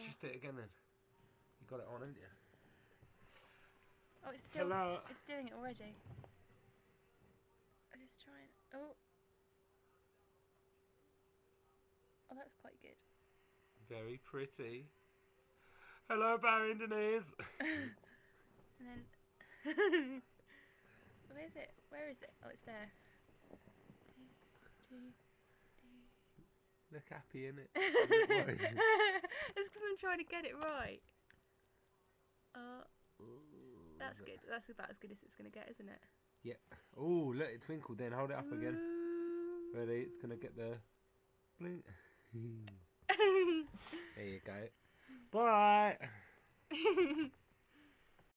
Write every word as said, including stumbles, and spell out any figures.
just do it again then. You got it on, haven't you? Oh, it's still. Hello. It's doing it already. I'm just trying. Oh. Oh, that's quite good. Very pretty. Hello, Barindonese. And then. Where is it? Where is it? Oh, it's there. Look happy, innit? It's because I'm trying to get it right. Uh, Ooh, that's look. good. That's about as good as it's going to get, isn't it? Yeah. Oh, look, it twinkled then. Hold it up again. Ooh. Ready? It's going to get the blink. There you go. Bye.